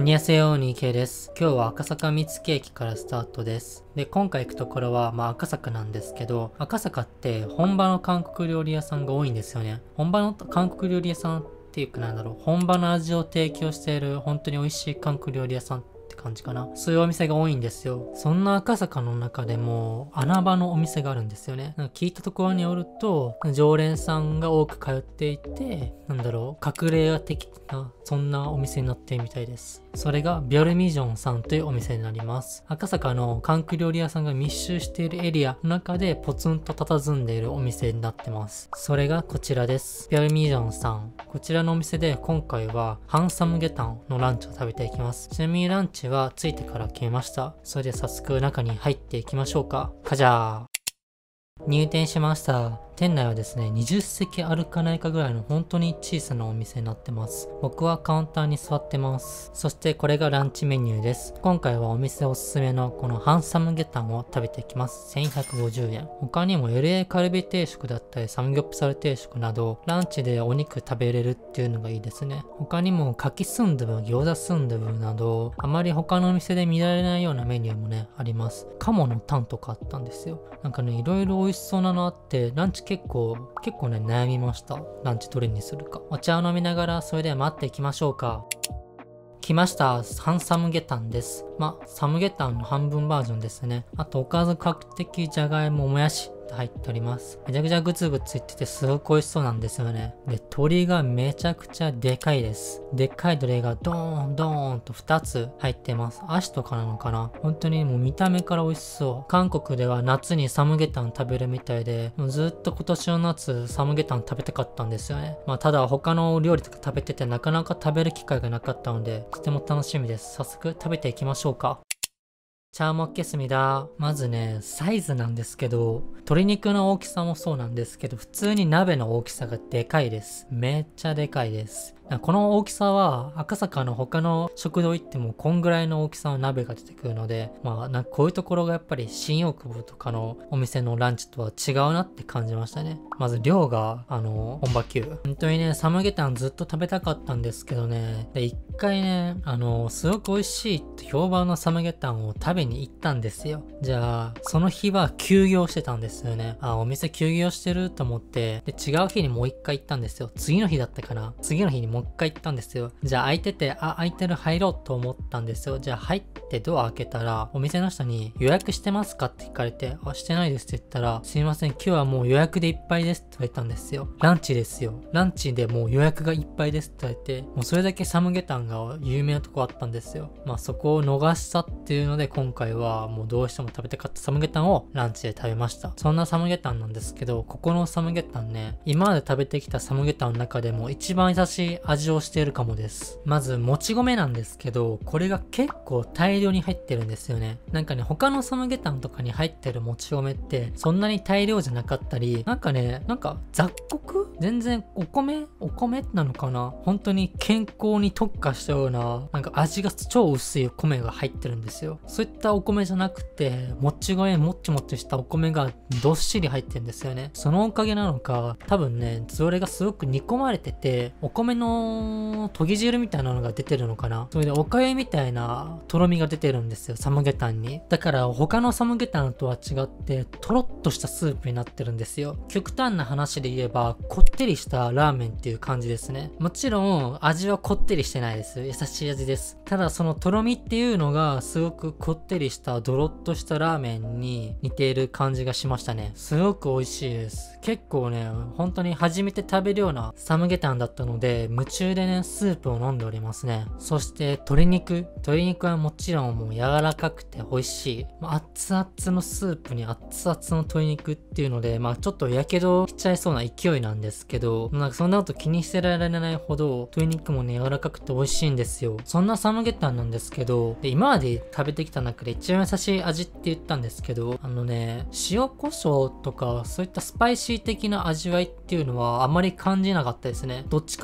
アンニャセヨニケです。今日は赤坂見附駅からスタートです。で、今回行くところは赤坂なんですけど、赤坂って本場の韓国料理屋さんが多いんですよね。本場の韓国料理屋さんっていうか本場の味を提供している本当に美味しい韓国料理屋さんって感じかな。そういうお店が多いんですよ。そんな赤坂の中でも穴場のお店があるんですよね。聞いたところによると、常連さんが多く通っていて、隠れ家的なそんなお店になっているみたいです。それがビョルミジョンさんというお店になります。赤坂の韓国料理屋さんが密集しているエリアの中でポツンと佇んでいるお店になってます。それがこちらです。ビョルミジョンさん。こちらのお店で今回はハンサムゲタンのランチを食べていきます。ちなみにランチはついてから決めました。それで早速中に入っていきましょうか。カジャー。入店しました。店内はですね、20席あるかないかぐらいの本当に小さなお店になってます。僕はカウンターに座ってます。そしてこれがランチメニューです。今回はお店おすすめのこのハンサムゲタンを食べていきます。1150円。他にも LA カルビ定食だったりサムギョプサル定食など、ランチでお肉食べれるっていうのがいいですね。他にもカキスンドゥブ、餃子スンドゥブなど、あまり他のお店で見られないようなメニューもね、あります。鴨のタンとかあったんですよ。いろいろ美味しそうなのあって、ランチ結構ね、悩みました。ランチどれにするか。お茶を飲みながら、それでは待っていきましょうか。来ました。ハンサムゲタンです。サムゲタンの半分バージョンですね。あと、おかず角的じゃがいも、もやし入っております。めちゃくちゃグツグツいっててすごく美味しそうなんですよね。で、鶏がめちゃくちゃでかいです。でっかい鶏がドーンドーンと2つ入ってます。足とかなのかな。本当にもう見た目から美味しそう。韓国では夏にサムゲタン食べるみたいで、もうずっと今年の夏サムゲタン食べたかったんですよね。ただ他の料理とか食べててなかなか食べる機会がなかったので、とても楽しみです。早速食べていきましょうか。チャーモッケスミだ。まずね、サイズなんですけど、鶏肉の大きさもそうなんですけど、普通に鍋の大きさがでかいです。めっちゃでかいです。この大きさは赤坂の他の食堂行ってもこんぐらいの大きさの鍋が出てくるので、こういうところがやっぱり新大久保とかのお店のランチとは違うなって感じましたね。まず量が本場級。本当にね、サムゲタンずっと食べたかったんですけどね、で一回ね、すごく美味しいって評判のサムゲタンを食べに行ったんですよ。じゃあその日は休業してたんですよね。お店休業してると思って、で違う日にもう一回行ったんですよ。次の日だったかな。次の日にもう一回行ったんですよ。じゃあ空いてて、空いてる、入ろうと思ったんですよ。じゃあ入ってドア開けたら、お店の人に予約してますかって聞かれて、してないですって言ったら、すいません、今日はもう予約でいっぱいですって言われたんですよ。ランチですよ。ランチでもう予約がいっぱいですって言われて、もうそれだけサムゲタンが有名なとこあったんですよ。そこを逃したっていうので、今回はもうどうしても食べたかったサムゲタンをランチで食べました。そんなサムゲタンなんですけど、ここのサムゲタンね、今まで食べてきたサムゲタンの中でも一番優しい味をしているかもです。まずもち米なんですけど、これが結構大量に入ってるんですよね。他のサムゲタンとかに入ってるもち米ってそんなに大量じゃなかったり、雑穀全然お米なのかな。本当に健康に特化したような味が超薄いお米が入ってるんですよ。そういったお米じゃなくて、もち米もっちもちしたお米がどっしり入ってるんですよね。そのおかげなのか、多分ね、それがすごく煮込まれてて、お米のとぎ汁みたいなのが出てるのかな。それでおかゆみたいなとろみが出てるんですよ、サムゲタンに。だから他のサムゲタンとは違ってとろっとしたスープになってるんですよ。極端な話で言えばこってりしたラーメンっていう感じですね。もちろん味はこってりしてないです。優しい味です。ただそのとろみっていうのがすごくこってりしたドロッとしたラーメンに似ている感じがしましたね。すごく美味しいです。結構ね、本当に初めて食べるようなサムゲタンだったので、夢中でね、スープを飲んでおりますね。そして鶏肉はもちろんもう柔らかくて美味しい。熱々のスープに熱々の鶏肉っていうので、ちょっとやけどしちゃいそうな勢いなんですけど、そんなこと気にしてられないほど鶏肉もね、柔らかくて美味しいんですよ。そんなサムゲタンなんですけど、で今まで食べてきた中で一番優しい味って言ったんですけど、塩コショウとかそういったスパイシー的な味わいっていうのはあまり感じなかったですね。どっちかって言っ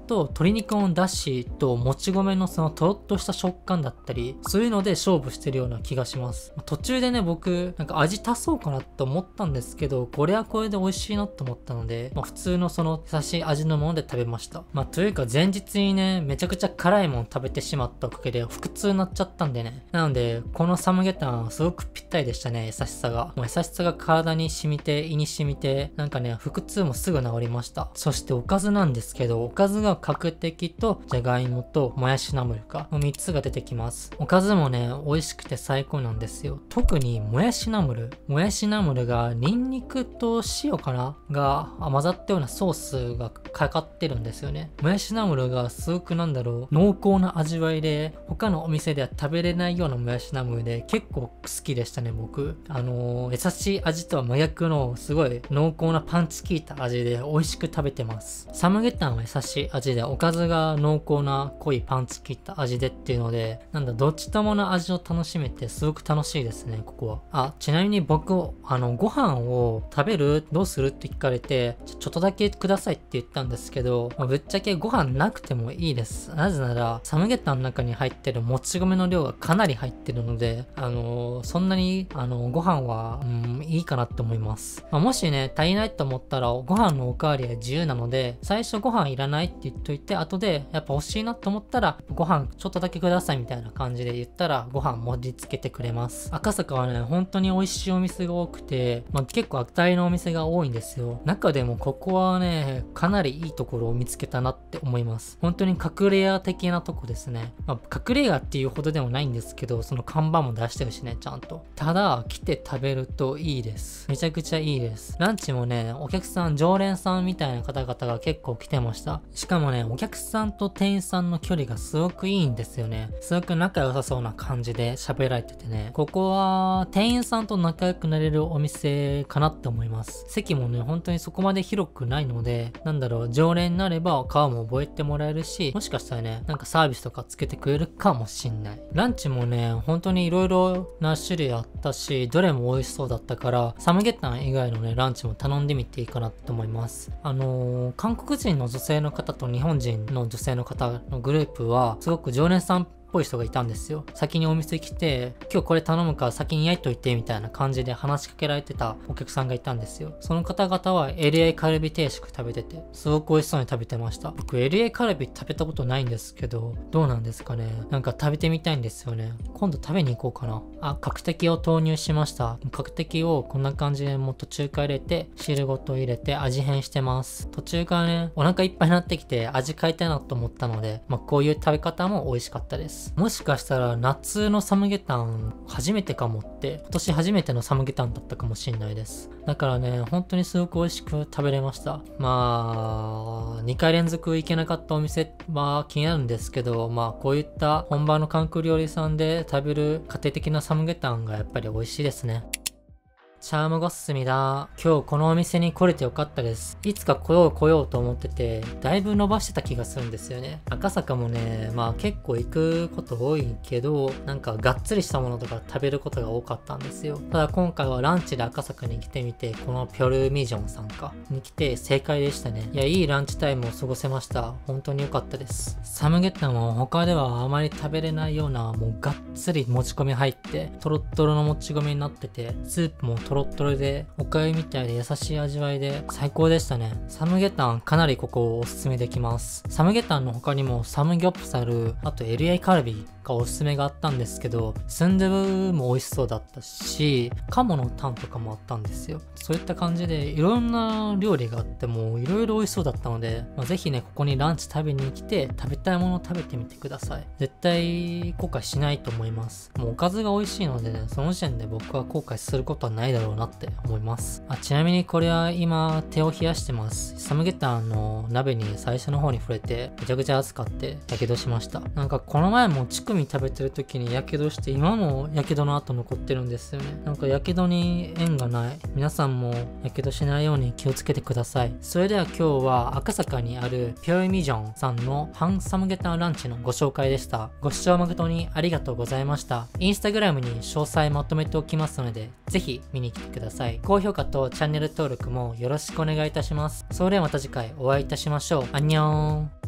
と鶏肉の出汁ともち米のそのとろっとした食感だったり、そういうので勝負してるような気がします。途中でね、僕、なんか味足そうかなと思ったんですけど、これはこれで美味しいなと思ったので、普通のその優しい味のもので食べました。というか前日にね、めちゃくちゃ辛いもの食べてしまったおかげで腹痛になっちゃったんでね。なので、このサムゲタンはすごくぴったりでしたね、優しさが。もう優しさが体に染みて、胃に染みて、なんかね、腹痛もすぐ治りました。そしておかずなんですけど、おかずが角的とじゃがいもともやしナムルか、の3つが出てきます。おかずもね、美味しくて最高なんですよ。特にもやしナムル。もやしナムルがニンニクと塩かなが混ざったようなソースがかかってるんですよね。もやしナムルがすごく濃厚な味わいで、他のお店では食べれないようなもやしナムルで結構好きでしたね、僕。優しい味とは真逆のすごい濃厚なパンチ効いた味で美味しく食べてます。サムゲタンは優しい味で、おかずが濃厚な濃いパンチ効いた味でっていうので、どっちともの味を楽しめてすごく楽しいですね、ここは。ちなみに僕、ご飯を食べるどうするって聞かれて、ちょっとだけくださいって言ったんですけど、ぶっちゃけご飯なくてもいいです。なぜなら、サムゲタンの中に入ってるもち米の量がかなり入ってるので、そんなに、ご飯は、いいかなって思います。もしね、足りないと思ったら、ご飯のおかわりは自由なので、最初ご飯いらないって言っといて、後で、やっぱ欲しいなと思ったら、ご飯ちょっとだけくださいみたいな感じで言ったら、ご飯盛り付けてくれます。赤坂はね、本当に美味しいお店が多くて、結構当たりのお店が多いんですよ。中でもここはね、かなりいいところを見つけたなって思います。本当に隠れ家的なとこですね。隠れ家っていうほどでもないんですけど、その看板も出してるしね、ちゃんと。ただ、来て食べるといいです。めちゃくちゃいいです。ランチもね、お客さん、常連さんみたいな方々が結構来てました。しかもね、お客さんと店員さんの距離がすごくいいんですよね。すごく仲良さそうな感じで喋られててね。ここは、店員さんと仲良くなれるお店かなって思います。席もね、本当にそこまで広くないので、常連になれば顔も覚えてもらえるし、もしかしたらね、サービスとかつけてくれるかもしんない。ランチもね、本当に色々な種類あったし、どれも美味しそうだったから、サムゲタン以外のね、ランチも頼んでみていいかなって思います。韓国人の女性の方と日本人の女性の方のグループは、すごく常連さんっぽい人がいたんですよ。先にお店来て、今日これ頼むから先に焼いといてみたいな感じで話しかけられてたお客さんがいたんですよ。その方々は LA カルビ定食食べてて、すごく美味しそうに食べてました。僕 LA カルビ食べたことないんですけど、どうなんですかね。食べてみたいんですよね。今度食べに行こうかな。角的を投入しました。角的をこんな感じでもう途中から入れて、汁ごと入れて味変してます。途中からね、お腹いっぱいになってきて味変えたいなと思ったので、こういう食べ方も美味しかったです。もしかしたら夏のサムゲタン初めてかもって、今年初めてのサムゲタンだったかもしれないです。だからね、本当にすごく美味しく食べれました。2回連続行けなかったお店は気になるんですけど、こういった本場の韓国料理屋さんで食べる家庭的なサムゲタンがやっぱり美味しいですね。チャームゴッスミだ。今日このお店に来れてよかったです。いつか来ようと思ってて、だいぶ伸ばしてた気がするんですよね。赤坂もね、結構行くこと多いけど、がっつりしたものとか食べることが多かったんですよ。ただ今回はランチで赤坂に来てみて、このピョルミジョンさんに来て正解でしたね。いいランチタイムを過ごせました。本当に良かったです。サムゲタンは他ではあまり食べれないような、もうがっつりもち米入って、トロットロのもち米になってて、スープもトロットロで、おかゆみたいで優しい味わいで最高でしたね。サムゲタンかなりここおすすめできます。サムゲタンの他にもサムギョプサル、あと LA カルビがおすすめがあったんですけど、スンドゥブも美味しそうだったし、カモのタンとかもあったんですよ。そういった感じでいろんな料理があってもいろいろ美味しそうだったので、ぜひね、ここにランチ食べに来て食べたいものを食べてみてください。絶対後悔しないと思います。もうおかずが美味しいのでね、その時点で僕は後悔することはないだろうなって思います。ちなみにこれは今手を冷やしてます。サムゲタンの鍋に最初の方に触れてめちゃくちゃ熱かってやけどしました。この前もチクミ食べてる時にやけどして、今もやけどの跡残ってるんですよね。やけどに縁がない。皆さんもやけどしないように気をつけてください。それでは今日は赤坂にあるピョイミジョンさんのハンサムゲタンランチのご紹介でした。ご視聴誠にありがとうございました。インスタグラムに詳細まとめておきますので、ぜひ見に来てください。高評価とチャンネル登録もよろしくお願いいたします。それではまた次回お会いいたしましょう。アンニョン。